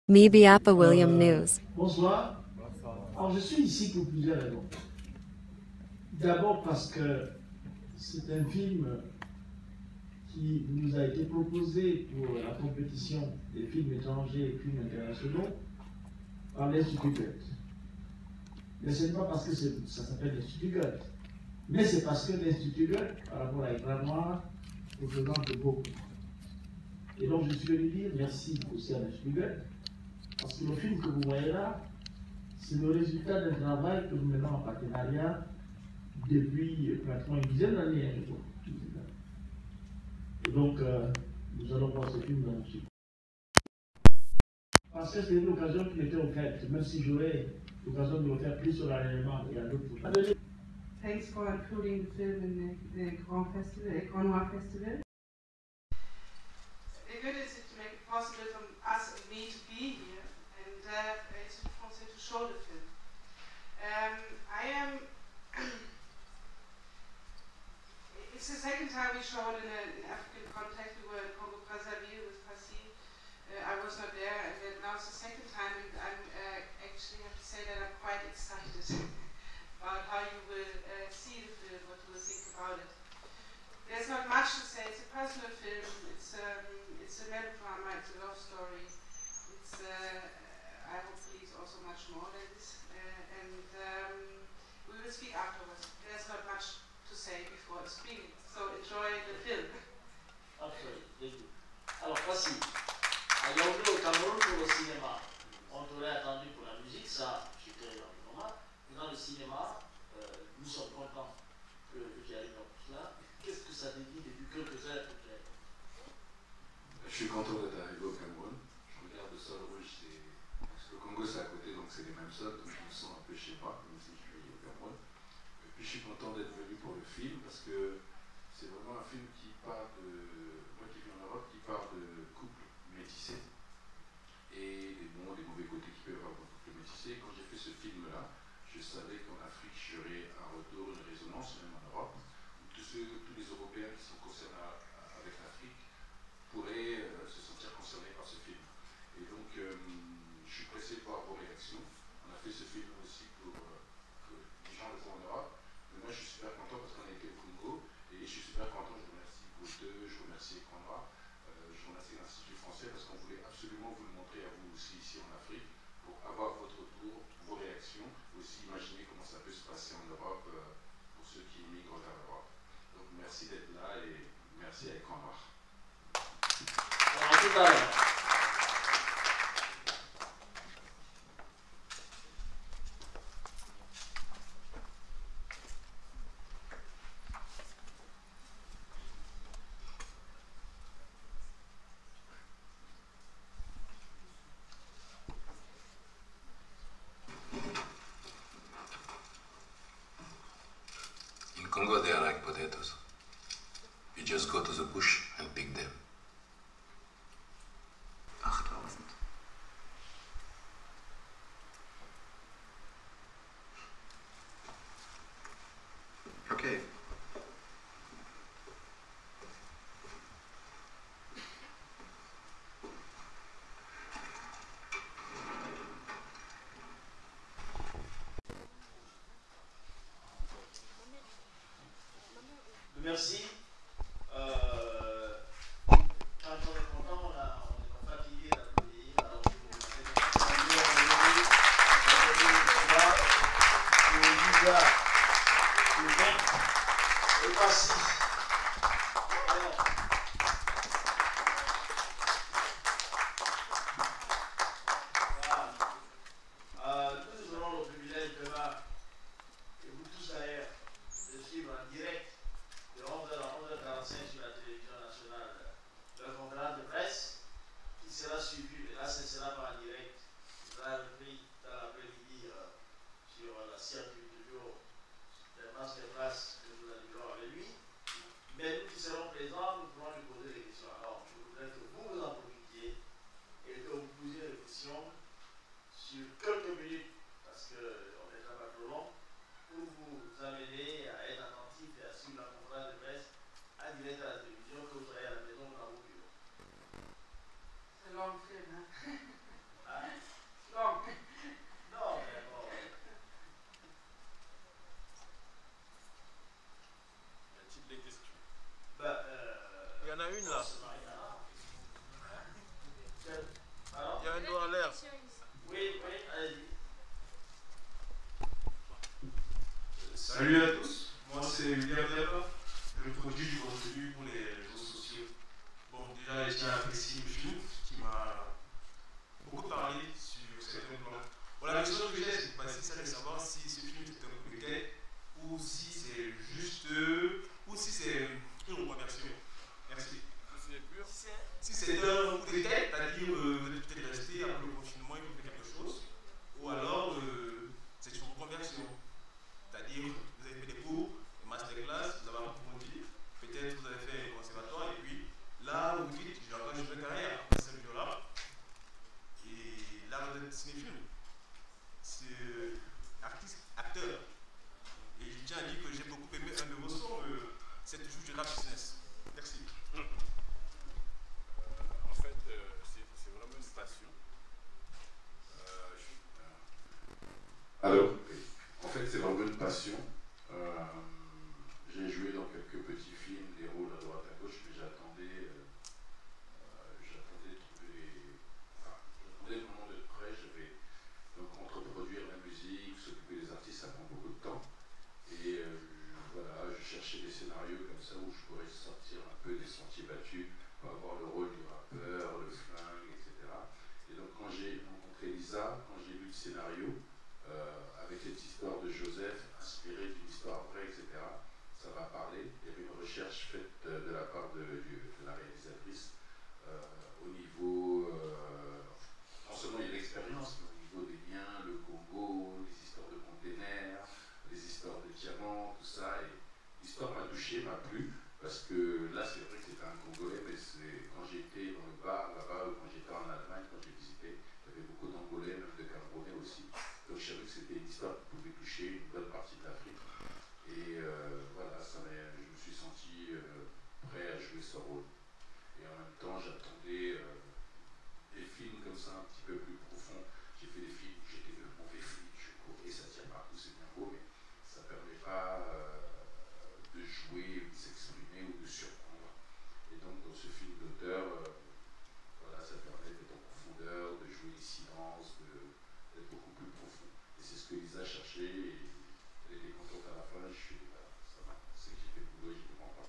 Mibiapa William News. Bonsoir. Alors, je suis ici pour plusieurs raisons. D'abord parce que c'est un film qui nous a été proposé pour la compétition des films étrangers et films internationaux par l'Institut Goethe. Mais ce n'est pas parce que ça s'appelle l'Institut Goethe, mais c'est parce que l'Institut Goethe, par rapport à Écran Noir, représente beaucoup. Et donc je suis venu dire merci aussi à l'Institut Goethe, parce que le film que vous voyez là, c'est le résultat d'un travail que nous menons en partenariat depuis pratiquement une dizaine d'années, je crois. Et donc, nous allons voir ce film dans le film. Parce que c'est une occasion qui m'était offerte, même si j'aurais l'occasion de le faire plus solennellement et à d'autres projets. Thanks for including the film in the Grand Festival, Grand Noir Festival. The good is to make it possible for us and me to be here and it's also to show the film. It's the second time we show it in an African context. We were in Congo Brazzaville with Passy. I was not there, and now it's the second time, and I'm actually have to say that I'm quite excited about how you will see the film, what you will think about it. There's not much to say. It's a personal film. It's a melodrama. It's a love story. It's I hopefully it's also much more than this. We will speak afterwards. There's not much to say before the screening. So enjoy the film. Absolument. Alors, voici. À Yaoundé au Cameroun pour le cinéma. On t'aurait attendu pour la musique, ça, j'étais dans le moment. Mais dans le cinéma, nous sommes contents que tu arrives dans tout cela. Qu'est-ce que ça te dit depuis quelques heures que tu es? Je suis content d'être arrivé au Cameroun. Je regarde le sol rouge, parce que le Congo c'est à côté, donc c'est les mêmes sols, donc je me sens un peu chez moi, même si je suis au Cameroun. Et puis je suis content d'être venu pour le film, parce que c'est vraiment un film qui parle de, moi qui vis en Europe, qui parle de couples métissés et des bons, des mauvais côtés qu'il peut y avoir dans le couple métissé. Quand j'ai fait ce film-là, je savais qu'en Afrique, j'aurais un retour, une résonance, même en Europe, où tous les Européens qui sont concernés avec l'Afrique pourraient se sentir concernés par ce film. Et donc, je suis pressé de voir vos réactions. On a fait ce film aussi pour que les gens le voient en Europe. Mais moi, je suis super content parce qu'on a été au Congo et je suis super content. Je remercie Gauteux, je remercie Écran Noir, je remercie l'Institut français parce qu'on voulait absolument vous le montrer à vous aussi ici en Afrique pour avoir votre retour, vos réactions, aussi imaginer comment ça peut se passer en Europe pour ceux qui migrent vers l'Europe. Donc, merci d'être là et merci à Écran Noir. Alors, tout à l'heure. In Congo, they are like potatoes. You just go to the bush and pick them. 8000. Okay. Merci. Quand on est content, on est pas fatigué d'applaudir. Alors, et voici. Nous aurons le privilège demain, et vous tous d'ailleurs, de suivre en direct de 11h à 11h45 sur la télévision nationale la conférence de presse qui sera suivie, et là ce sera pas en direct, ce sera repris dans l'après-midi sur la circuit du jour des masterclass que nous animerons avec lui. Mais nous qui serons présents, nous pourrons lui poser des questions. Alors, je voudrais que vous vous en profitiez et que vous posiez des questions sur quelques minutes, parce qu'on n'est pas trop long, pour vous amener à être attentif et à suivre la conférence de presse en direct à la télévision, que vous soyez à la maison ou dans vos bureaux. C'est un long film, hein? Ah, un doigt en l'air. Oui, allez-y. Salut à tous, moi c'est William Della, le produit du contenu pour les réseaux sociaux. Bon, déjà, je tiens à apprécier le film qui m'a beaucoup parlé sur certains plans. Bon, la question que j'ai, c'est de savoir si ce film c'est un coup de tête ou si c'est juste. Ou si c'est une reconversion. Merci. Si c'est un coup de tête, c'est-à-dire vous êtes peut-être resté après le confinement et vous faites quelque chose, ou alors c'est une reconversion. C'est-à-dire, vous avez fait des cours, des masterclass, vous avez approfondi, peut-être vous avez fait un conservatoire, et puis là, vous dites, j'engage une carrière après ce milieu-là, et là, vous êtes cinéphile, c'est artiste, acteur. Et je tiens à dire que j'ai beaucoup aimé un de vos sons, c'est toujours du rap business. Merci. En fait, c'est vraiment une passion. Alors, en fait, c'est vraiment une passion. J'ai joué dans quelques petits films, des rôles à droite à gauche, mais j'attendais le moment d'être prêt. Je vais donc entreproduire la musique, s'occuper des artistes, ça prend beaucoup de temps. Et voilà, je cherchais des scénarios comme ça où je pourrais sortir un peu des sentiers battus pour avoir le rôle du rappeur, le flingue, etc. Et donc quand j'ai rencontré Lisa, quand j'ai lu le scénario, avec cette histoire de Joseph, inspirée d'une histoire vraie, etc., ça m'a parlé. Il y avait une recherche faite de la part de la réalisatrice au niveau, non seulement il y a l'expérience, mais au niveau des liens, le Congo, les histoires de containers, les histoires de diamants, tout ça. Et l'histoire m'a touché, m'a plu, parce que là, c'est vrai que c'était un Congolais, mais quand j'étais dans le bar là-bas, ou quand j'étais en Allemagne, quand j'ai visité, il y avait beaucoup d'Angolais, même de Camerounais aussi. Donc je savais que c'était une histoire qui pouvait toucher une bonne partie de l'Afrique. Et voilà, je me suis senti prêt à jouer ce rôle. Et en même temps, j'attendais des films comme ça un petit peu plus profonds. J'ai fait des films où j'étais le mauvais flic, je courais, ça tient partout, c'est bien beau, mais ça ne permet pas de jouer, ou de s'exprimer ou de surprendre. Et donc dans ce film d'auteur, voilà, ça permet d'être en profondeur, de jouer les silences, d'être beaucoup plus profond. Et c'est ce que Lisa cherchait, et elle était contente à la fin, je suis là, ça va, c'est que j'ai fait le boulot et j'étais content.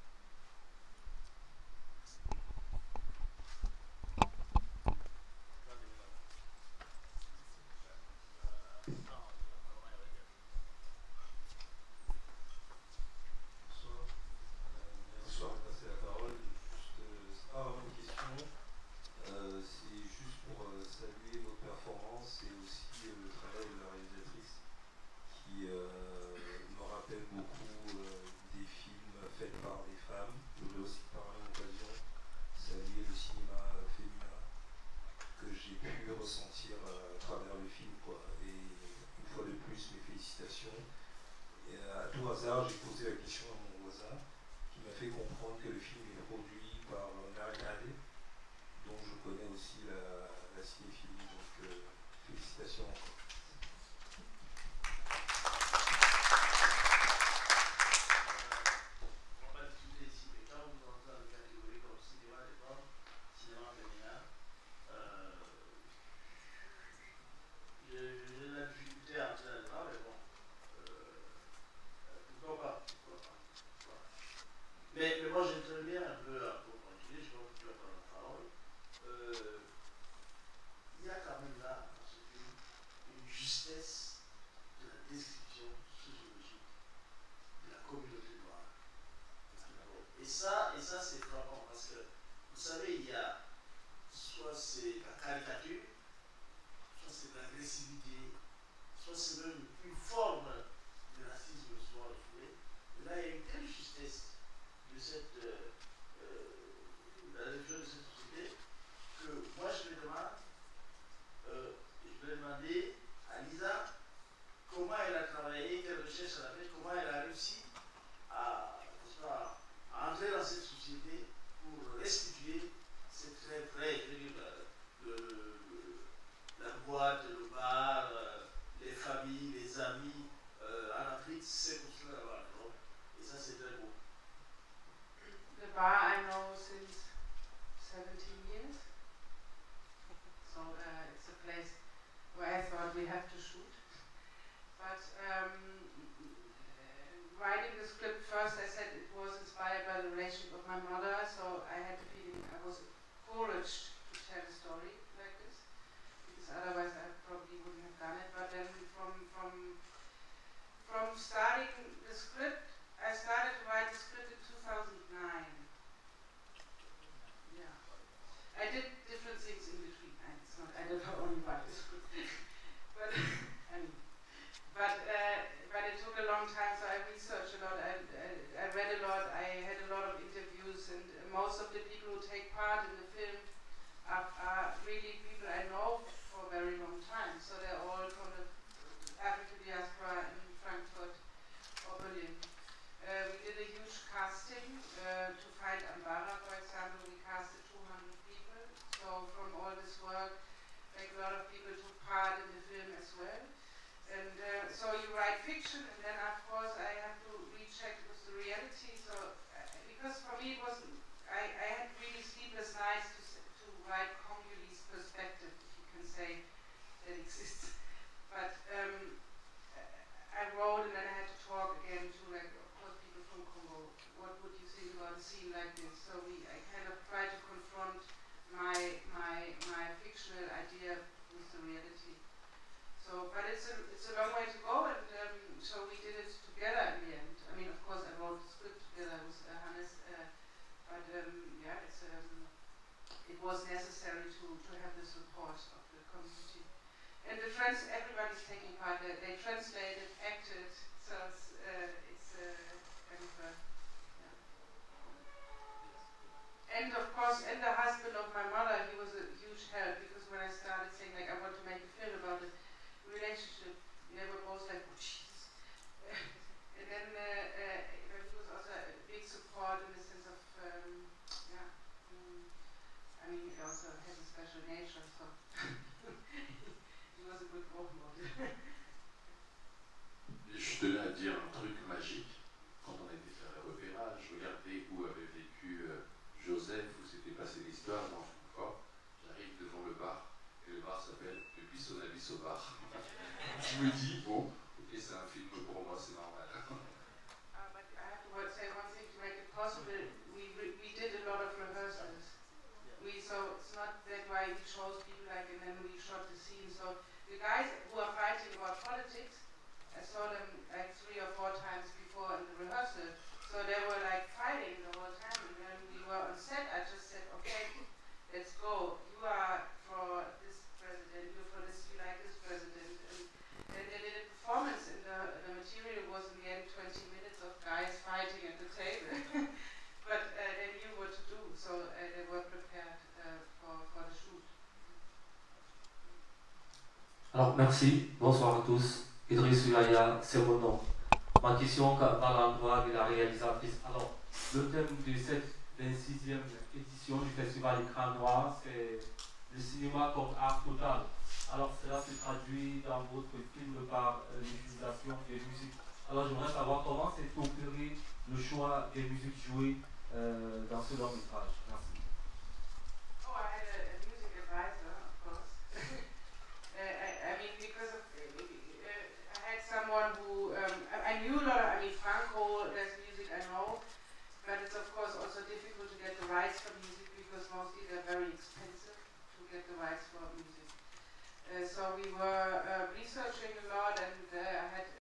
Bonsoir. Passer la parole. C'est pas vraiment une question. C'est juste pour saluer votre performance et aussi le travail de la réalisatrice qui me rappelle beaucoup des films faits par des femmes. Je voulais aussi par la même occasion saluer le cinéma féminin que j'ai pu ressentir à travers le film, quoi. Et une fois de plus, mes félicitations. Et à tout hasard, j'ai posé la question à mon voisin qui m'a fait comprendre que le film est produit par Marie-Nadé, dont je connais aussi la cinéphilie, donc félicitations encore. On va pas discuter ici, mais quand vous entrez dans une catégorie comme cinéma des femmes, cinéma féminin, j'ai la difficulté à entrer là-dedans, mais bon, pourquoi pas, pourquoi pas. Mais moi j'interviens un peu pour continuer, je pense que tu vas prendre la parole. Il y a quand même là, dans ce film, une justesse de la description sociologique de la communauté noire. Et ça c'est frappant parce que, vous savez, il y a soit c'est la caricature, soit c'est de l'agressivité, soit c'est même une forme de racisme souvent refoulé. Et là, il y a une telle justesse de cette la région de cette société que moi je me demande, je vais demander à Lisa comment elle a travaillé, quelle recherche elle a fait, comment elle a réussi à entrer dans cette société pour restituer cette très vraie, je veux dire, la boîte, le bar, les familles, les amis en Afrique, c'est construit là-bas. Et ça, c'est très beau. we have to shoot. But writing the script first, I said it was inspired by the relationship of my mother, so I had the feeling I was encouraged to tell a story like this, because otherwise I probably wouldn't have done it. But then from starting the script, I started to write the script in 2009. Yeah. I did different things in between. It's not, I don't only write the script. but it took a long time, so I researched a lot. I read a lot. I had a lot of interviews, and most of the people who take part in the film are really people I know for a very long time. So they're all from the African diaspora in Frankfurt or Berlin. We did a huge casting to find Ambara, for example. We casted 200 people. So from all this work, like a lot of people took part in the film as well. And so you write fiction, and then of course I have to recheck with the reality. So because for me it wasn't, I had really sleepless nights to write Congolese perspective, if you can say that exists. But I wrote, and then I had to talk again to, like, of course, people from Congo. What would you think about a scene like this? So I kind of tried to confront my fictional idea with the reality. So, but it's a long way to go, and so we did it together in the end. I mean, of course, I wrote the script together with Hannes, but yeah, it was necessary to have the support of the community. And the everybody's taking part. They translated, acted, so it's kind of a, yeah. And of course, and the husband of my mother, he was a huge help, because when I started saying, like, I want to make a film about it, relationship, they were both like, oh, Jesus. And then he was also a big support in the sense of, yeah, I mean, he also has a special nature, so he was a good role model. Je tenais à dire un truc magique. Quand on a été faire le repérage, regardez où avait vécu Joseph, où s'était passée l'histoire dans Francfort. J'arrive devant le bar, et le bar s'appelle Le Buisson à Buisson Bar. Je me dis, bon, ok, c'est un film pour moi, c'est normal. But I have to say one thing to make it possible. We did a lot of rehearsals. So it's not that why we chose people, like, and then we shot the scene. So the guys who are fighting about politics, I saw them like 3 or 4 times before in the rehearsal. So they were like fighting the whole time, and then we were on set. I just said, okay, let's go. You are for this president, you're for this, you like this president. And they did a performance, and the material was in the end 20 minutes of guys fighting at the table. But they knew what to do, so they were prepared for the shoot. Alors merci, bonsoir à tous. Idriss Ulaya, c'est mon nom. Ma question va à l'endroit de la réalisatrice. Alors, le thème de cette 26e édition du Festival Écran Noir, c'est le cinéma comme art total. Alors, cela se traduit dans votre film par l'utilisation des musiques. Alors, j'aimerais savoir comment s'est opéré le choix des musiques jouées dans ce long métrage. Merci. Oh, I had a music advisor, of course. I mean, because of, I had someone who, I knew a lot of, I mean, Franco, there's music I know, but it's of course also difficult to get the rights for music, because mostly they're very expensive to get the rights for music. So we were researching a lot, and I had